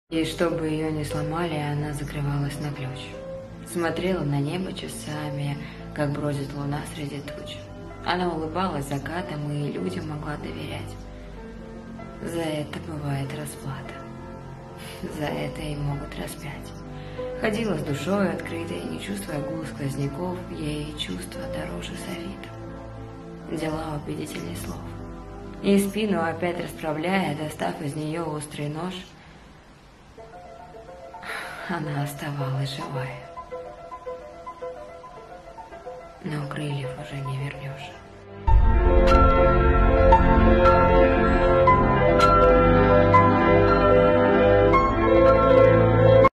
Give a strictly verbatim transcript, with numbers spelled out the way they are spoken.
И чтобы ее не сломали, она закрывалась на ключ. Смотрела на небо часами, как бродит луна среди туч. Она улыбалась закатом и людям могла доверять. За это бывает расплата. За это и могут распять. Ходила с душой открытой, не чувствуя гул сквозняков, ей чувства дороже софитов. Дела убедительней слов. И спину опять расправляя, достав из нее острый нож, она оставалась живая. Но крыльев уже не вернешь.